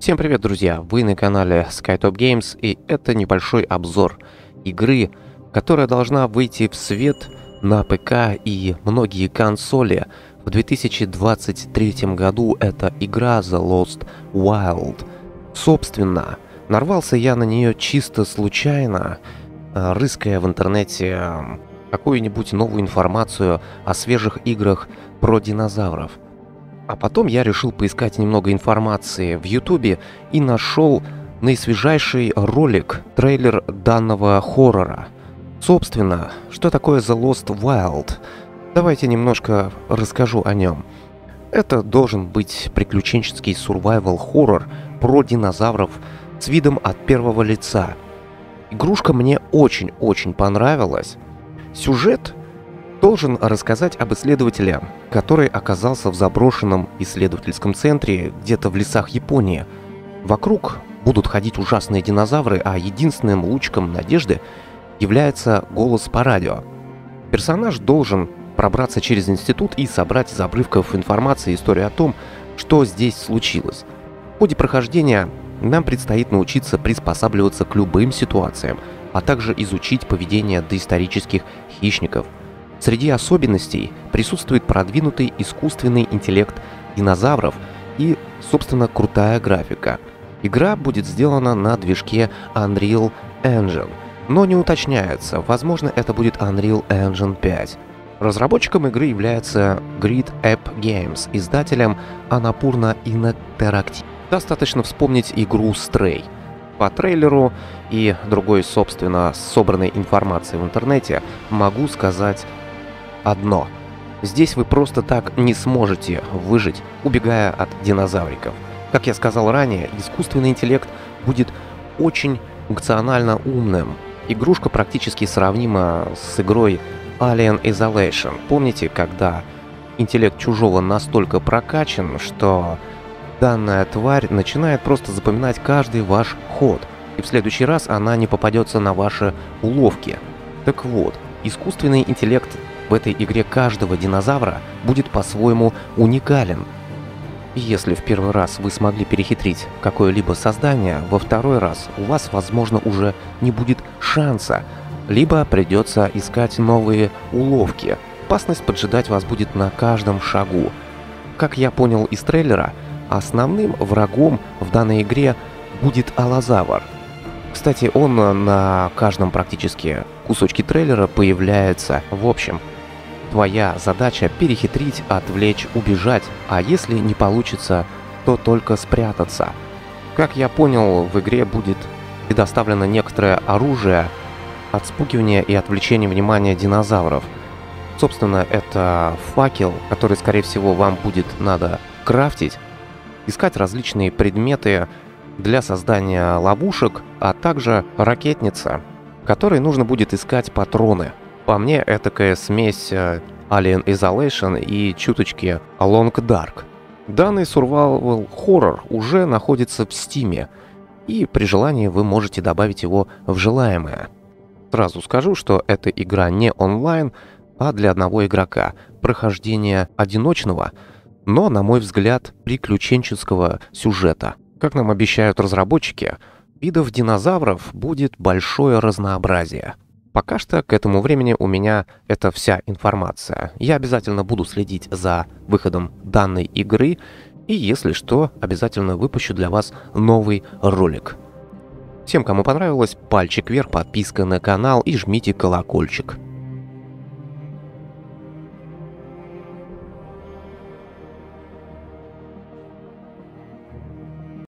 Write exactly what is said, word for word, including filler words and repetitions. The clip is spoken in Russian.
Всем привет, друзья! Вы на канале SkyTop Games, и это небольшой обзор игры, которая должна выйти в свет на ПК и многие консоли в две тысячи двадцать третьем году. Это игра The Lost Wild. Собственно, нарвался я на нее чисто случайно, рыская в интернете какую-нибудь новую информацию о свежих играх про динозавров. А потом я решил поискать немного информации в Ютубе и нашел наисвежайший ролик, трейлер данного хоррора. Собственно, что такое The Lost Wild? Давайте немножко расскажу о нем. Это должен быть приключенческий survival хоррор про динозавров с видом от первого лица. Игрушка мне очень-очень понравилась. Сюжет должен рассказать об исследователе, который оказался в заброшенном исследовательском центре где-то в лесах Японии. Вокруг будут ходить ужасные динозавры, а единственным лучиком надежды является голос по радио. Персонаж должен пробраться через институт и собрать из обрывков информации историю о том, что здесь случилось. В ходе прохождения нам предстоит научиться приспосабливаться к любым ситуациям, а также изучить поведение доисторических хищников. Среди особенностей присутствует продвинутый искусственный интеллект динозавров и, собственно, крутая графика. Игра будет сделана на движке Unreal Engine, но не уточняется, возможно, это будет Unreal Engine пять. Разработчиком игры является Grid App Games, издателем Annapurna Interactive. Достаточно вспомнить игру Stray. По трейлеру и другой, собственно, собранной информации в интернете могу сказать одно. Здесь вы просто так не сможете выжить, убегая от динозавриков. Как я сказал ранее, искусственный интеллект будет очень функционально умным. Игрушка практически сравнима с игрой Alien Isolation. Помните, когда интеллект чужого настолько прокачан, что данная тварь начинает просто запоминать каждый ваш ход, и в следующий раз она не попадется на ваши уловки. Так вот, искусственный интеллект в этой игре каждого динозавра будет по-своему уникален. И если в первый раз вы смогли перехитрить какое-либо создание, во второй раз у вас, возможно, уже не будет шанса, либо придется искать новые уловки. Опасность поджидать вас будет на каждом шагу. Как я понял из трейлера, основным врагом в данной игре будет аллозавр. Кстати, он на каждом практически кусочке трейлера появляется. В общем, твоя задача перехитрить, отвлечь, убежать, а если не получится, то только спрятаться. Как я понял, в игре будет предоставлено некоторое оружие, отспугивание и отвлечение внимания динозавров. Собственно, это факел, который, скорее всего, вам будет надо крафтить, искать различные предметы для создания ловушек, а также ракетница, которой нужно будет искать патроны. По мне, этакая смесь Alien Isolation и чуточки Long Dark. Данный survival horror уже находится в Steam, и при желании вы можете добавить его в желаемое. Сразу скажу, что эта игра не онлайн, а для одного игрока. Прохождение одиночного, но, на мой взгляд, приключенческого сюжета. Как нам обещают разработчики, видов динозавров будет большое разнообразие. Пока что к этому времени у меня это вся информация. Я обязательно буду следить за выходом данной игры, и если что, обязательно выпущу для вас новый ролик. Всем, кому понравилось, пальчик вверх, подписка на канал и жмите колокольчик.